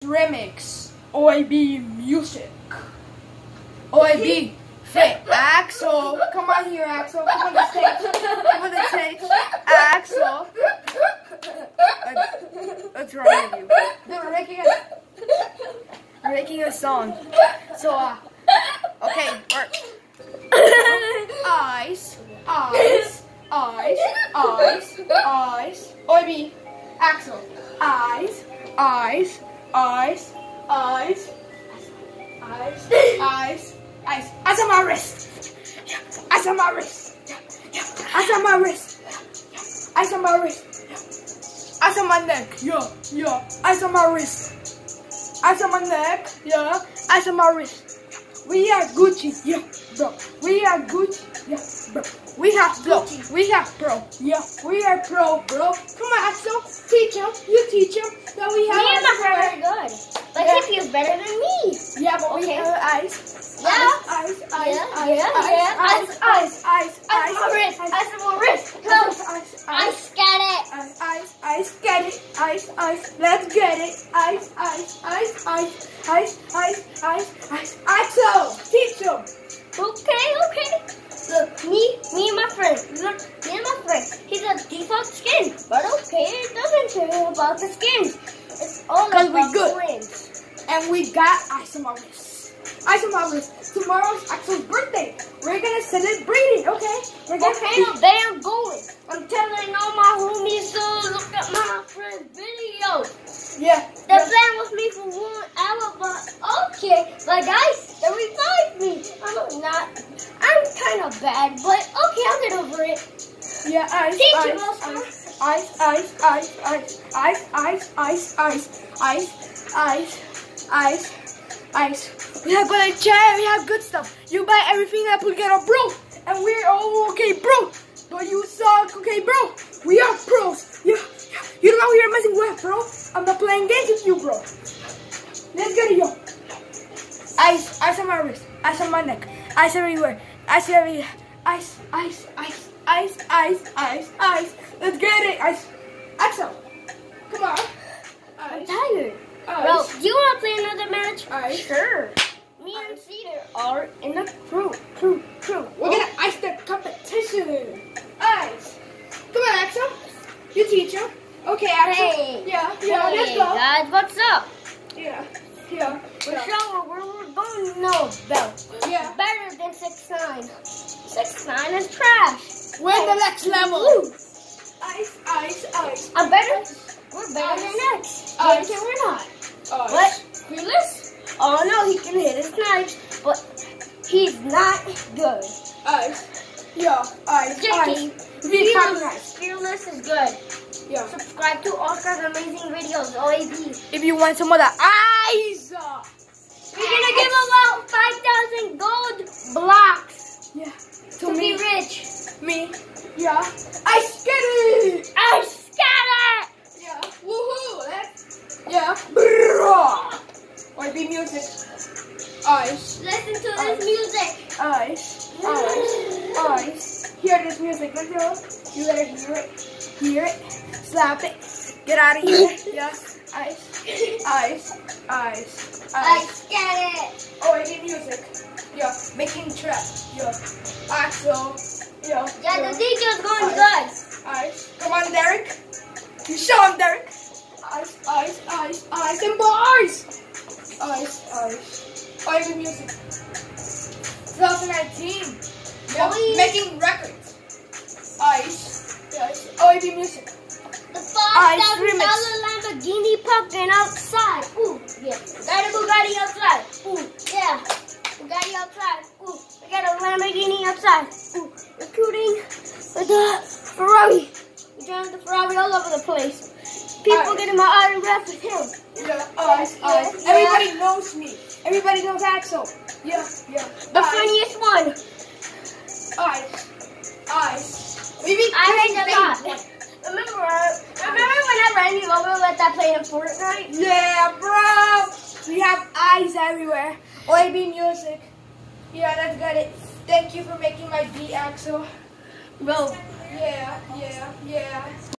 Remix, OIB Music, OIB Fit, Axel, come on here, Axel, come on the stage, Axel, what's wrong with you? We're making a song, so, okay, eyes, OIB, Axel, eyes, eyes on my wrist, eyes on my wrist, eyes on my wrist, eyes on my wrist, eyes on my neck, yeah, eyes on my wrist, eyes on my neck, yeah, eyes on my wrist. We are Gucci, yeah, bro. We are Gucci, yeah, bro. We have flow, we have pro, yeah, we are pro, bro. Come on, Axel, teach him, you teach him. That we have. Me and my friend are good, but he feels better than me. Yeah, but we have eyes. Yeah. Eyes on my wrist. Close. Eyes get it. Eyes get it. Eyes. Let's get it. Eyes. Axel, teach him. Okay. Look, me and my friend. He's a default skin, but okay, it doesn't care about the skins. It's all about the wins. And we got eyes on my wrist. Eyes on my wrist. Tomorrow's Axel's birthday. We're gonna celebrate it, okay? They're going. I'm telling all my homies to look at my friend's video. Yeah. The plan was me for 1 hour, but okay. But guys, they revived me. I'm kind of bad, but okay, I'll get over it. Yeah, eyes. We have good chair, we have good stuff. You buy everything that we get, bro. And we're all okay, bro. But you suck, okay, bro. We are pros. Yeah. You don't know who you're messing with, bro. I'm not playing games with you, bro. Let's get it, yo. Ice on my wrist, ice on my neck, ice everywhere, ice everywhere, ice. Let's get it, ice. Axel, come on. I'm tired. Bro, do you want to play another match? Sure. Me and Cedar are in the crew. We're gonna ice the competition. Ice. Come on, Axel. You teach him. Okay, Axel. Hey. Yeah, let's go. Guys, what's up? Yeah. We're showing where we're going. No, Bell. Yeah. Better than 6ix9ine. 6ix9ine is trash. We're in the next level. Woo. Ice. I'm better. We're better than X. Until we're not. But Fearless? Oh no, he can hit his knives, but he's not good. Fearless is good. Yeah. Subscribe to Oscar's amazing videos, OAB. If you want some of the eyes, we're gonna give out 5,000 gold blocks. Yeah. To be rich. Me. Yeah. Ice get it. Ice get it. Yeah. Woohoo. Yeah. OIB music. Ice. Listen to this music. Ice. Hear this music. Let's go. You gotta hear it. Slap it. Get out of here. Yeah. Ice. Ice get it. OIB music. Yeah. Making trap. Yeah. Axel. Yeah. Yeah, the DJ's going good. Ice. Come on, Derek. You show him, Derek. Ice, and bars. Ice. OIB music. 2019. Yeah. Making records. Ice. OIB music. The $5,000 Lamborghini parking outside. Ooh, yeah. Got a Bugatti outside. Ooh, yeah. Bugatti outside. Ooh, we got a Lamborghini outside. Ooh, recruiting with the Ferrari. We drive the Ferrari all over the place. People getting my autograph with him. Yeah, Ice. Everybody knows me. Everybody knows Axel. Yeah. The funniest one. Ice. I like a lot. Remember when I ran you over with that playing Fortnite? Yeah, bro. We have eyes everywhere. OIB music. Yeah, that's got it. Thank you for making my beat, Axel. Bro. Yeah.